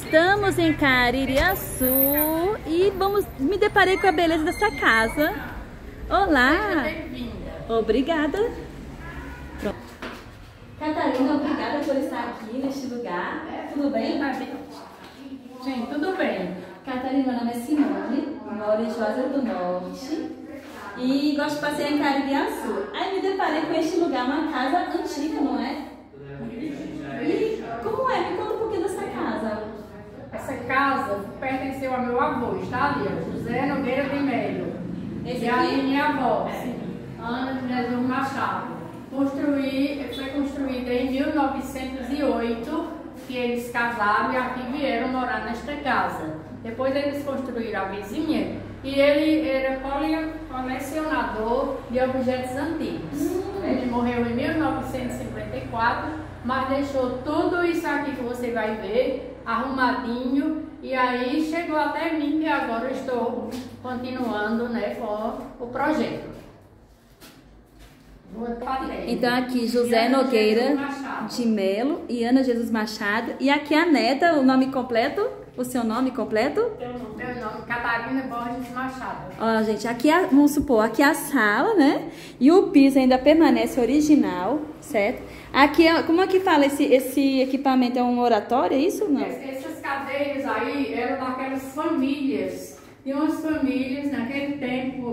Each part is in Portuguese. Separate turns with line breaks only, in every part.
Estamos em Caririaçu e me deparei com a beleza dessa casa. Olá! Bem-vinda! Obrigada! Pronto. Catarina, obrigada por estar aqui neste lugar. Tudo bem?
Sim, tudo bem.
Catarina, meu nome é Simone, moro em Juazeiro do Norte e gosto de passear em Caririaçu. Aí me deparei com este lugar, uma casa antiga, não é? E como é? Me conta um pouquinho dessa casa.
Essa casa pertenceu ao meu avô, está ali, José Nogueira de Melo.
Esse
e
aqui?
aí minha avó, Ana de Jesus Machado. Foi construída em 1908, que eles casaram e aqui vieram morar nesta casa. Depois eles construíram a vizinha e ele era colecionador de objetos antigos. Ele morreu em 1954, mas deixou tudo isso aqui que você vai ver arrumadinho, e aí chegou até mim, e agora eu estou continuando, né, com o projeto.
Então aqui José Nogueira de Melo e Ana Jesus Machado. E aqui a neta, o nome completo? O seu nome completo?
Meu nome, Catarina Borges Machado.
Ó, gente, aqui vamos supor, aqui é a sala, né? E o piso ainda permanece original, certo? Aqui, como é que fala esse equipamento? É um oratório, é isso? Não?
Essas cadeiras aí eram daquelas famílias. E umas famílias, naquele tempo,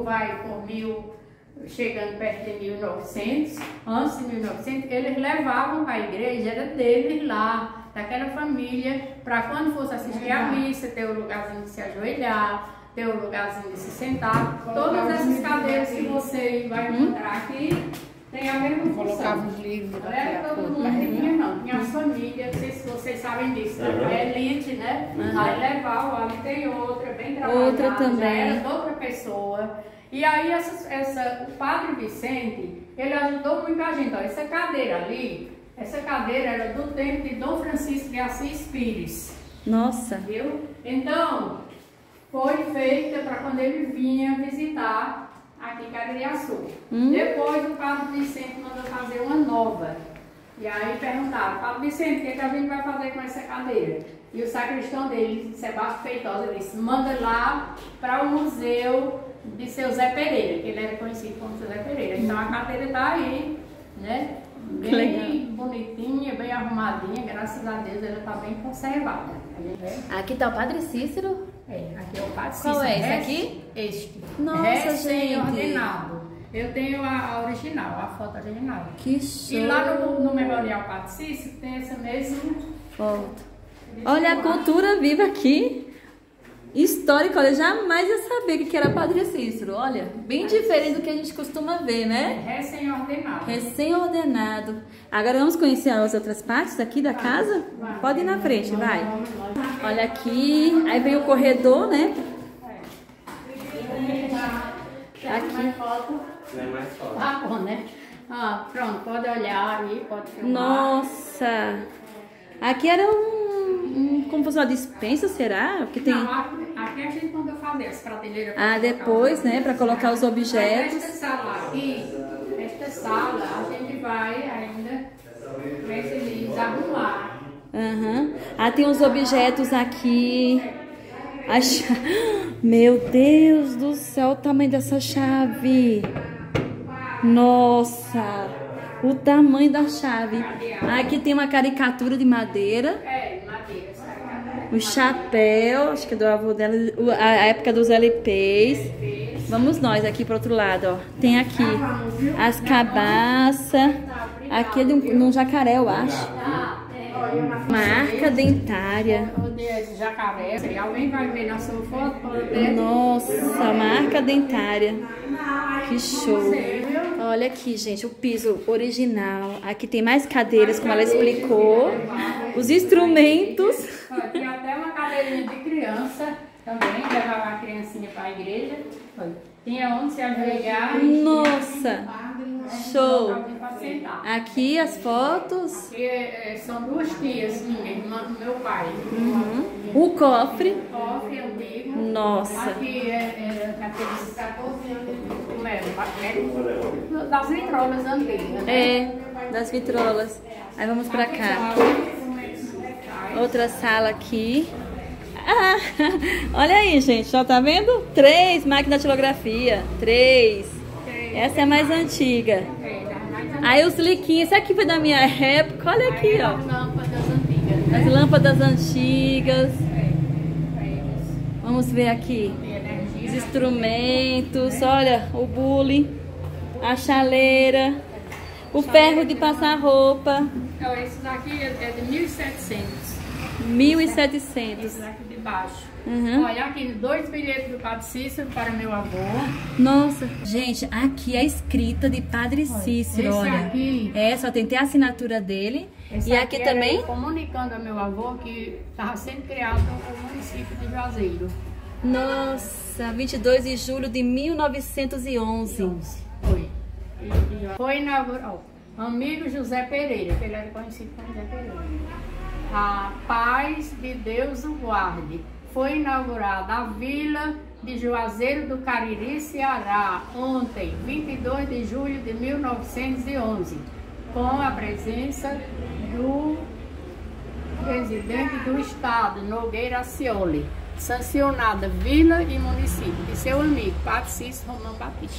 chegando perto de 1900, antes de 1900, eles levavam para a igreja, era deles lá, daquela família, para quando fosse assistir a missa, ter um lugarzinho de se ajoelhar, ter um lugarzinho de se sentar. Todas essas cadeiras que você vai encontrar aqui, tem a mesma função.
Colocava os livros.
Não era todo mundo tinha, não. Tinha as famílias, não sei se vocês sabem disso, é elite, né? Aí levava, ali tem outra, bem trabalhada,
outra também.
Já era de outra pessoa. E aí o Padre Vicente, ele ajudou muito a gente. Ó, essa cadeira ali, essa cadeira era do tempo de Dom Francisco de Assis Pires.
Nossa!
Viu? Então, foi feita para quando ele vinha visitar aqui em Caririaçu. Depois o Padre Vicente mandou fazer uma nova. E aí perguntaram, Padre Vicente, o que a gente vai fazer com essa cadeira? E o sacristão dele, Sebastião Feitosa, ele disse, manda lá para o museu de seu Zé Pereira, que ele era conhecido como seu Zé Pereira. Então a cadeira está aí, né? Bem bonitinha, bem arrumadinha, graças a Deus ela está bem conservada.
Aqui está o Padre Cícero.
Aqui é o Padre Cícero.
Qual é esse aqui?
Este.
Nossa, gente.
Ordenado. Eu tenho a original, a foto original.
Que show.
E lá no Memorial Padre Cícero tem essa mesma
foto. Olha a cultura viva aqui. Histórica, olha, jamais ia saber que era Padre Cícero. Olha, bem diferente do que a gente costuma ver, né?
Recém-ordenado.
Recém-ordenado. Agora vamos conhecer as outras partes aqui da casa? Pode ir na frente, vai. Olha aqui, aí vem o corredor, né? Aqui.
Tá bom, né? Pronto, pode olhar aí, pode filmar.
Nossa! Aqui era como fosse uma dispensa, será? Porque tem...
Não, aqui a gente mandou fazer as prateleiras.
Depois, né? Para colocar os objetos.
Esta sala aqui, esta sala, a gente vai ainda desarrumar.
Tem uns objetos aqui. Meu Deus do céu, o tamanho dessa chave. Nossa, o tamanho da chave. Aqui tem uma caricatura de madeira.
Madeira.
O chapéu, acho que é do avô dela, a época dos LPs. Vamos nós aqui pro outro lado, ó. Tem aqui as cabaças. Aqui é de um jacaré, eu acho. Uma arca dentária.
Jacaré. Alguém vai ver na sua foto?
Nossa, uma arca dentária. Que show. Olha aqui, gente, o piso original. Aqui tem mais cadeiras, como ela explicou. Os instrumentos.
Tem até uma cadeirinha de criança também, levar a criancinha para a igreja. Tinha onde se ajoelhar.
Nossa, show. Aqui as fotos.
Aqui são duas tias minhas, irmã do meu pai.
O cofre.
Cofre antigo.
Nossa.
Aqui aqueles 14 anos. Das vitrolas antigas.
Das vitrolas. Aí vamos pra cá. Outra sala aqui. Ah, olha aí, gente, ó, tá vendo? 3 máquinas de datilografia. 3. Essa é a mais antiga. Aí os liquinhos, isso aqui foi da minha época. Olha aqui, ó.
As lâmpadas antigas, né?
As lâmpadas antigas. Vamos ver aqui. Os instrumentos. Olha, o bule, a chaleira, o ferro de passar roupa.
Esse daqui é de 1700.
1700.
Esse daqui de baixo.
Uhum.
Olha aqui, 2 bilhetes do Padre Cícero para meu avô.
Nossa, gente, aqui é a escrita de Padre Cícero,
esse
olha.
aqui-
Só tem a assinatura dele.
Esse
E aqui
era
também?
ele comunicando ao meu avô que estava sendo criado o município de Juazeiro.
Nossa, 22 de julho de 1911.
Foi inaugurado. Amigo José Pereira, que ele era conhecido como José Pereira. A paz de Deus o guarde. Foi inaugurada a Vila de Juazeiro do Cariri, Ceará, ontem, 22 de julho de 1911, com a presença do presidente do Estado, Nogueira Acioli. Sancionada Vila e Município, de seu amigo, Padre Cícero Romão Batista.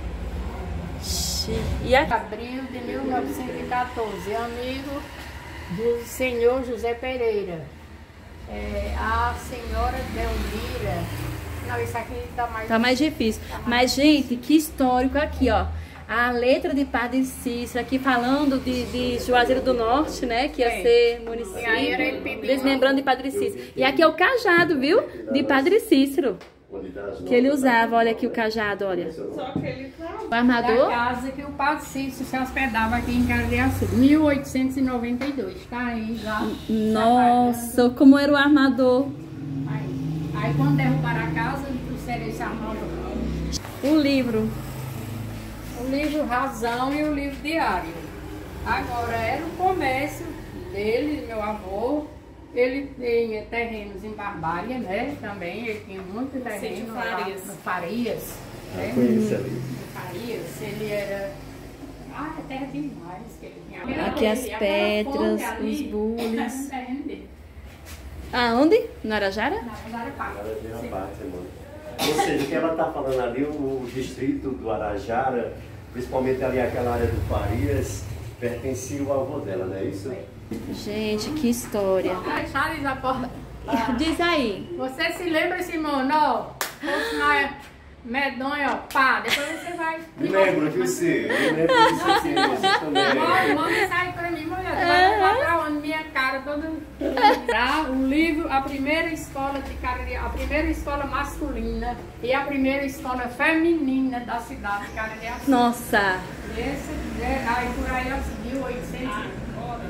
E aqui?
Abril de 1914, amigo do senhor José Pereira. A senhora Delmira. Não, isso aqui
Tá mais difícil. Mas, gente, que histórico aqui, ó. A letra de Padre Cícero aqui falando de Juazeiro do Norte, né? Que ia ser município.
E aí era ele pedindo-
Eles lembrando de Padre Cícero. E aqui é o cajado, viu? De Padre Cícero. Que ele usava. Olha aqui o cajado, olha. O
Da
armador.
casa que o Padre Cícero se hospedava aqui em Caririaçu, 1892. Tá aí já.
Nossa, como era o armador.
Aí quando derrubaram a casa, trouxeram esse armador.
O livro.
O livro Razão e o livro Diário. Agora era o comércio dele, meu avô. Ele tinha terrenos em Barbalha, né? Também, ele tinha muito terreno lá no Farias. Né?
Conheci ali.
No Farias, ele era... Ah, é terra demais que ele tinha.
Aqui as
Aquela
pedras,
fonte ali,
os bules.
era no terreno dele.
Aonde? No Arajara?
Na Arapá.
Ela tem uma parte, mano. Ou seja, o que ela está falando ali, o distrito do Arajara, principalmente ali aquela área do Farias, pertencia ao avô dela, não é isso?
Gente, que história.
Ai, Charles, a porta.
Diz aí.
Você se lembra, Simone, ó? Medonho, ó, pá, depois você vai.
Me lembro de você, me lembro de você também.
Manda sair pra mim, mulher. Tu vai levar pra onde? Minha cara toda. Tá? O livro, a primeira escola de Cariri, a primeira escola masculina e a primeira escola feminina da cidade de Caririaçu.
Nossa.
Aí por aí, ó, 1800.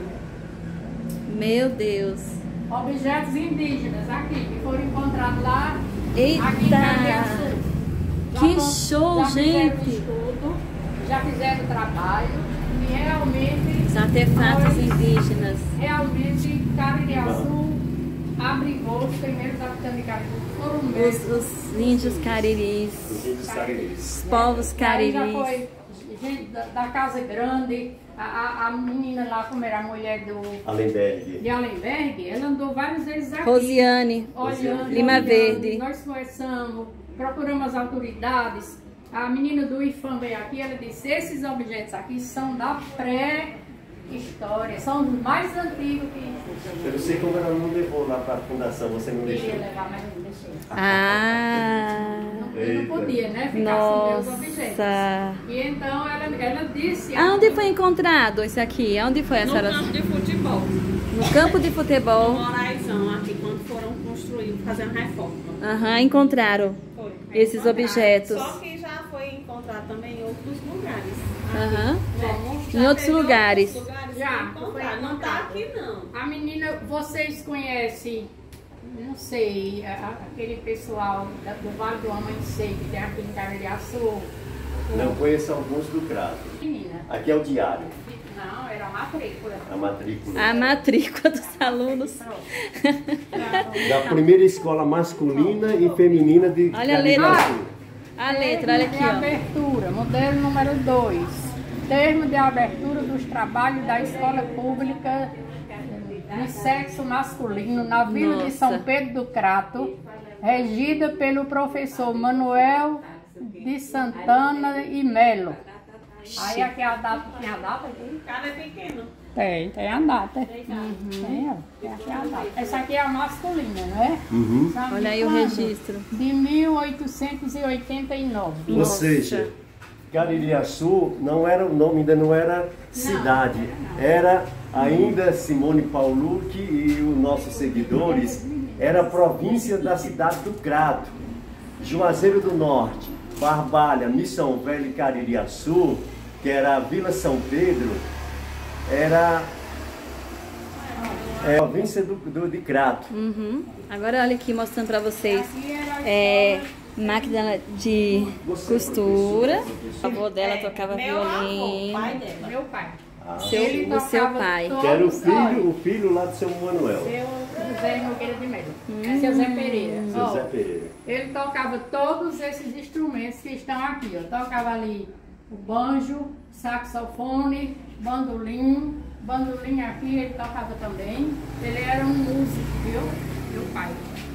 Meu Deus.
Objetos indígenas aqui, que foram encontrados lá.
Eita.
Aqui em Caririaçu.
Que show,
já fizeram
gente.
estudo, já fizeram trabalho e realmente,
Os artefatos
nós,
indígenas.
realmente Caririaçu abrigou os primeiros habitantes de Caririaçu, foram mesmo.
Os índios cariris.
Os índios cariris.
Os povos
Aí já
cariris.
foi gente da Casa Grande, a menina lá, como era a mulher
Allenberg.
de Allenberg, ela andou várias vezes aqui.
Rosiane.
Olhando,
Lima
olhando.
Verde.
Nós conversamos, procuramos as autoridades. A menina do IFAM veio aqui, ela disse, esses objetos aqui são da pré-história, são os mais antigos que
Eu não sei como ela não levou lá para a fundação, você não
queria
deixou.
levar, mas não deixei.
Ah.
Eu não podia, né? Ficar sem meus objetos.
Nossa.
E então ela disse...
Aonde foi encontrado isso aqui? Aonde foi a
No
senhora?
campo de futebol,
No campo de
no
futebol.
Moraizão, aqui, quando foram construir, fazendo reforma.
Aham, encontraram
Foi.
esses objetos.
Só que já foi encontrado também em outros lugares.
Aham.
Já
Em outros
teve
lugares.
outros lugares
Já,
que encontraram. Não tá aqui, não.
A menina, vocês conhecem, não sei, aquele pessoal do Vale do Amanhecer que tem aqui em Caririaçu?
Não, conheço alguns do Crato.
Menina.
Aqui é o diário,
Não, era a matrícula.
a matrícula.
A matrícula dos alunos.
Da primeira escola masculina e feminina de
Olha a letra.
Caririaçu.
A letra, olha aqui,
de
ó.
abertura, modelo número 2. Termo de abertura dos trabalhos da escola pública de sexo masculino na Vila de São Pedro do Crato, regida pelo professor Manuel de Santana e Melo. Aí aqui a data, tem a data aqui?
Cada é pequeno.
Tem a data. Tem aqui a data. Essa aqui é a masculina, né? Sabe
Olha aí o
quando?
registro.
De 1889.
Ou seja, Caririaçu não era o nome, ainda não era cidade. Era ainda Simone Paulucci e os nossos seguidores, era a província da cidade do Crato. Juazeiro do Norte, Barbalha, Missão Velha e Caririaçu, que era a Vila São Pedro, era a província de Crato.
Agora olha aqui mostrando pra vocês.
Aqui era
Máquina de costura. A avó dela tocava
Meu avô,
violino.
pai dela.
meu pai.
O seu pai.
Que era o filho lá do seu Manuel.
Seu José Nogueira de Melo. Seu Zé Pereira.
Seu
Ó,
Zé Pereira.
ele tocava todos esses instrumentos que estão aqui. Ó. Tocava ali o banjo, saxofone, bandolim. Bandolim aqui ele tocava também. Ele era um músico, viu? Meu pai.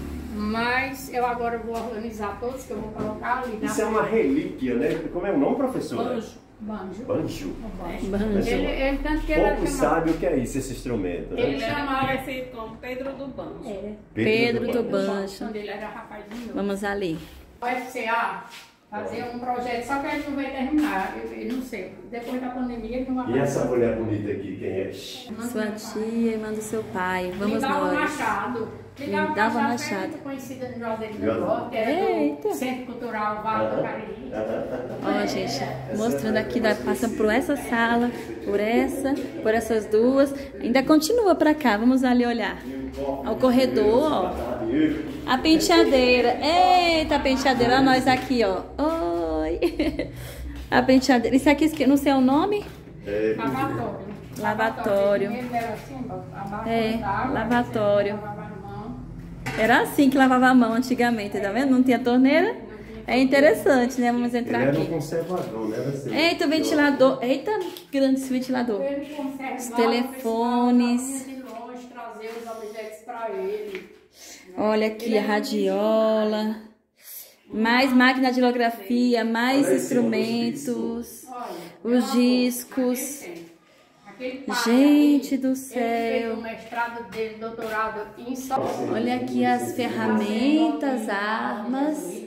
Mas eu agora vou organizar todos que eu vou colocar ali.
Isso é uma relíquia, né? Como é o nome, professora?
Banjo.
Banjo.
Banjo.
Ele tanto que ele era
Poucos
chamado...
sabem o que é isso, esse instrumento, né?
Ele
Era
chamava...
conhecido como Pedro do Banjo.
Pedro do
Banjo.
Banjo.
Quando ele era rapazinho.
Vamos ali.
O FCA fazer um projeto, só que ele não vai terminar, eu não sei. Depois da pandemia ele não vai
E essa mulher bonita aqui, quem é?
Sua tia, irmã do seu pai. Vamos
Ligava
nós.
Machado.
Ligava Machado.
É muito conhecida no Juazeiro do Norte, era
Eita.
do Centro Cultural Vale do Cariri.
Ó, gente, mostrando aqui, passa por essa sala, por essas duas. Ainda continua pra cá, vamos ali olhar. Ó, o corredor, ó. A penteadeira. Eita, a penteadeira. Olha nós aqui, ó. Oi. A penteadeira. Isso aqui, não sei o nome?
Lavatório.
Lavatório.
Ele era assim, abaixo
É,
d'água,
lavatório.
você lavava a mão.
Era assim que lavava a mão antigamente, tá vendo? Não tinha torneira. É interessante, né? Vamos
Ele
entrar
era um
aqui.
conservador, né?
Eita, o ventilador. Eita, que grande esse ventilador.
Ele conservava,
Os telefones.
precisava de longe trazer os objetos para ele.
Olha aqui a radiola. Mais máquina de holografia, mais instrumentos. Os discos.
Aquele pai
Gente
ali,
do
Ele
céu.
fez o mestrado dele, doutorado em São
Olha aqui as ferramentas, armas.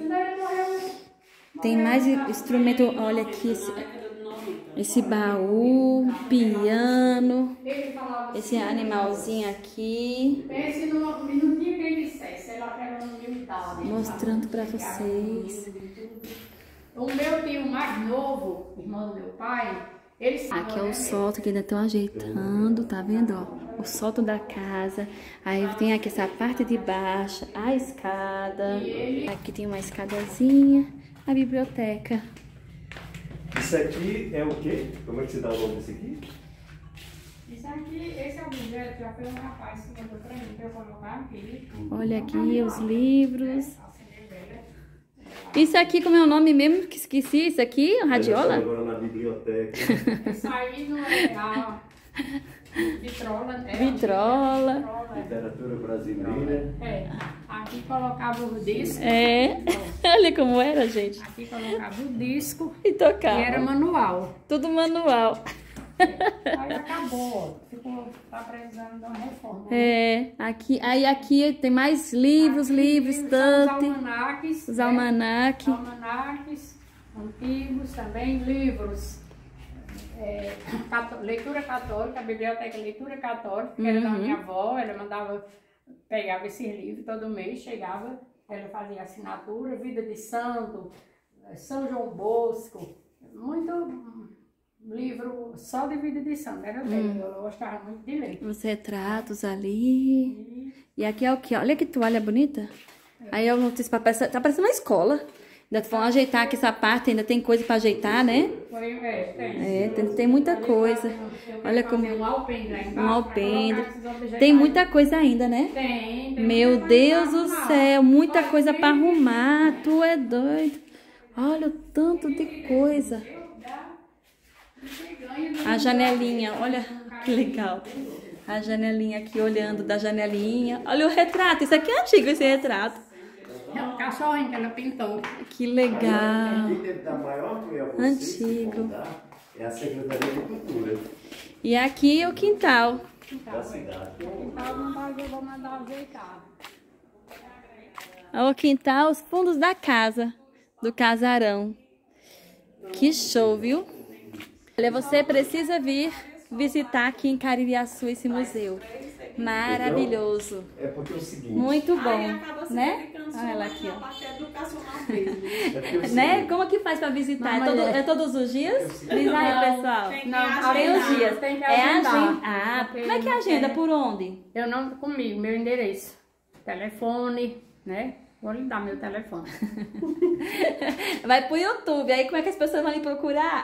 Tem mais instrumento. Olha aqui esse baú, piano.
Ele falava
Esse animalzinho aqui.
pense no, não tinha quem dissesse, ela era uma humildade.
Mostrando pra vocês.
O meu tio mais novo, irmão do meu pai, ele
Aqui é o sótão que ainda estão ajeitando, tá vendo, ó? O sótão da casa. Aí tem aqui essa parte de baixo, a escada. Aqui tem uma escadazinha, a biblioteca.
Isso aqui é o quê? Como é que se dá o nome desse aqui?
Isso aqui, esse é o objeto que já foi um rapaz que mandou pra mim, pra eu colocar aqui.
Olha aqui os livros. Isso aqui, como é o nome mesmo? Que esqueci, isso aqui, a radiola?
Agora na biblioteca.
Isso aí não é a vitrola, né?
Vitrola.
Literatura brasileira.
É, aqui colocava o disco.
É, olha como era, gente.
Aqui colocava o disco
E
e
tocava.
era manual.
Tudo manual.
Aí acabou, tá precisando de uma reforma.
É, aí aqui tem mais livros,
Os
estante.
almanaques.
Os
né?
almanaques.
Almanaques antigos, também livros. Leitura católica, a biblioteca Leitura Católica, que era da minha avó, ela pegava esse livro todo mês, chegava, ela fazia assinatura, Vida de Santo, São João Bosco, muito livro só de Vida de Santo, era dele, eu gostava muito de ler.
Os retratos ali. E aqui é o que? Olha que toalha bonita. Aí eu não disse, tá parecendo uma escola. Ainda vão ajeitar aqui essa parte, ainda tem coisa pra ajeitar, né? Tem muita coisa. Olha como
um alpendre lá embaixo.
um alpendre.
pra colocar esses objetos
Tem
aí.
muita coisa ainda, né?
Tem
Meu
muita
Deus
coisa
do
pra
céu,
arrumar.
muita
Olha,
coisa
tem
pra arrumar. Tu é doido. Olha o tanto de coisa. A janelinha, olha que legal. A janelinha aqui, olhando da janelinha. Olha o retrato. Isso aqui é antigo, esse retrato.
É um cachorrinho que ela pintou.
Que legal.
Quem deve dar maior apoio a vocês,
Antigo.
que vão dar, é a Secretaria de Cultura
E aqui o quintal.
da cidade.
Eu vou mandar ajeitar.
Olha o quintal, os fundos da casa, do casarão. Que show, viu? Olha, você precisa vir visitar aqui em Caririaçu esse museu. Maravilhoso.
É porque é o seguinte.
Muito
Aí
bom,
acaba se
né?
dedicando
Olha ela
só
aqui,
na
ó.
parte educacional mesmo.
É porque é o seguinte.
Né? Como que faz pra visitar? É todos os dias? Diz aí,
Não,
pessoal.
tem que
Não,
agendar.
Tem os dias.
Tem que
É
agendar.
agenda. Ah, como é que é agenda? Por onde?
Eu não comigo, meu endereço. Telefone, né? Vou lhe dar meu telefone.
Vai pro YouTube, aí como é que as pessoas vão lhe procurar?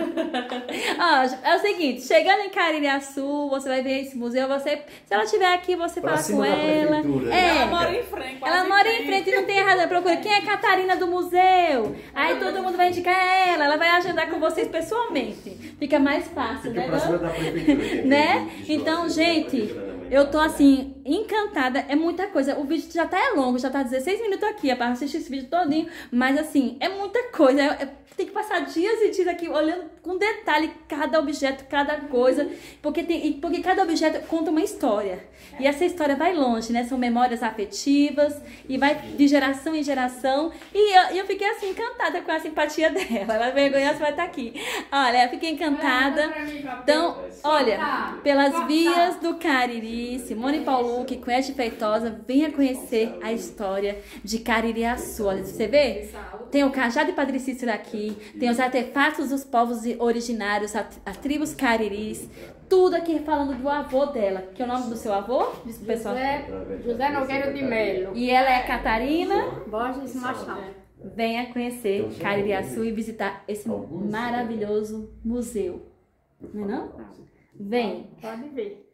Ó, é o seguinte, chegando em Caririaçu, você vai ver esse museu, se ela estiver aqui, você
Pra
fala
cima
com
da
ela.
prefeitura, né?
É,
Ela mora em frente. quase
ela mora em frente e não tem errado, procura quem é Catarina do museu. Aí todo mundo vai indicar ela vai agendar com vocês pessoalmente. Fica mais fácil,
Fica
né?
pra cima da prefeitura. que é
Né?
de
Então,
Jorge,
gente,
da prefeitura da
eu tô assim, encantada, é muita coisa. O vídeo já tá longo, já tá 16 minutos aqui, é pra assistir esse vídeo todinho, mas assim, é muita coisa. Tem que passar dias e dias aqui olhando com detalhe cada objeto, cada coisa, porque cada objeto conta uma história. E essa história vai longe, né? São memórias afetivas e vai de geração em geração. E eu fiquei assim, encantada com a simpatia dela. Ela vai vergonhar, você vai estar aqui. Olha, eu fiquei encantada. Então, olha, pelas vias do Cariri, Simone Paulucci, Quest Feitosa, venha conhecer a história de Caririaçu. Olha, você vê? Tem o cajado de Padre Cícero aqui, tem os artefatos dos povos originários, as tribos cariris, tudo aqui falando do avô dela. Que é o nome do seu avô? Diz pro pessoal.
José Nogueira de Melo.
E ela é Catarina.
Borges Machado.
Venha conhecer Caririaçu e visitar esse maravilhoso museu. Não é não? Vem.
Pode ver.